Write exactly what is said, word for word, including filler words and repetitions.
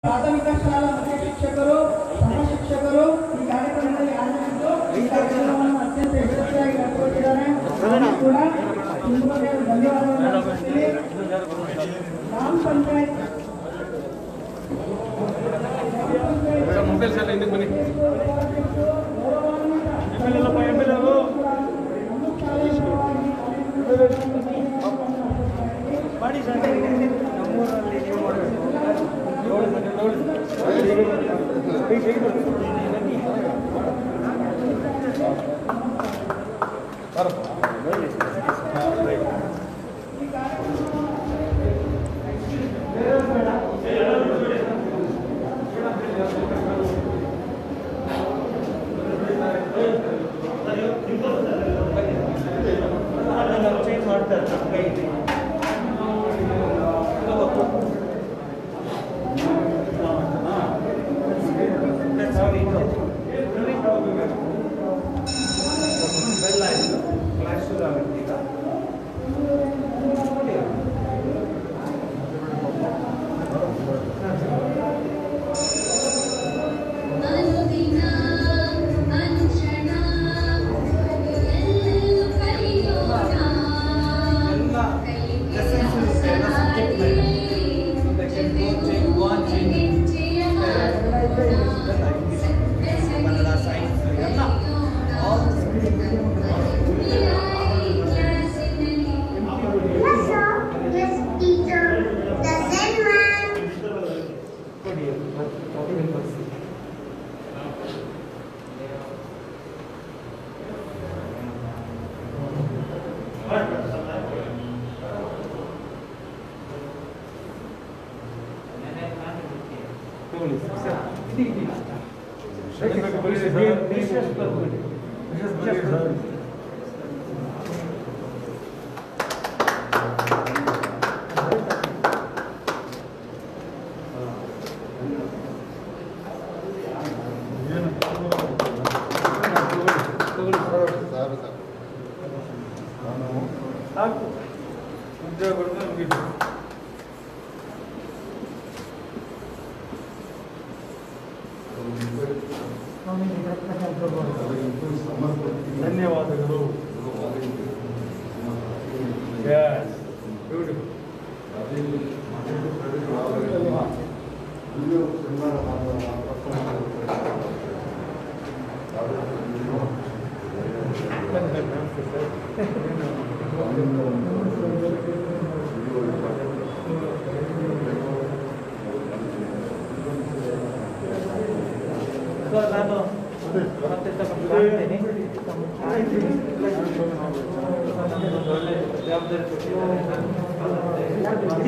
ಪ್ರಾಥಮಿಕ ಶಾಲಾ ಮುಖ್ಯ ಶಿಕ್ಷಕರು ಸಹ ಶಿಕ್ಷಕರು ಈ ಕಾರ್ಯಕ್ರಮದಲ್ಲಿ ಹಾಜರಿದ್ದು ಈ ಕಾರ್ಯಕ್ರಮವನ್ನು ಅತ್ಯಂತ ಯಶಸ್ವಿಯಾಗಿ ನಡೆಸಿದ್ದಾರೆ. ಕೂಡ ತುಂಬಾ ಧನ್ಯವಾದಗಳನ್ನು ಅರ್ಪಿಸ್ತೀನಿ. ಗ್ರಾಮ ಪಂಚಾಯತ್ ಮೊಬೈಲ್ ಸರ್ ಹಿಂದಕ್ಕೆ ಬನ್ನಿ. ಮಾಡಿ ಸರ್ ನಮ್ಮೂರಲ್ಲಿ ನೀವು ಚೇಂಜ್ ಮಾಡ್ತಾರೆ ನಮ್ಮ ಕೈಯಲ್ಲಿ. ಧನ್ಯವಾದಗಳು. ನಾನು ಮತ್ತೆ ತಗೊಂಡ್ತೀನಿ ಒಳ್ಳೆ ಜವಾಬ್ದಾರಿ ಕೊಟ್ಟಿದ್ದಾರೆ.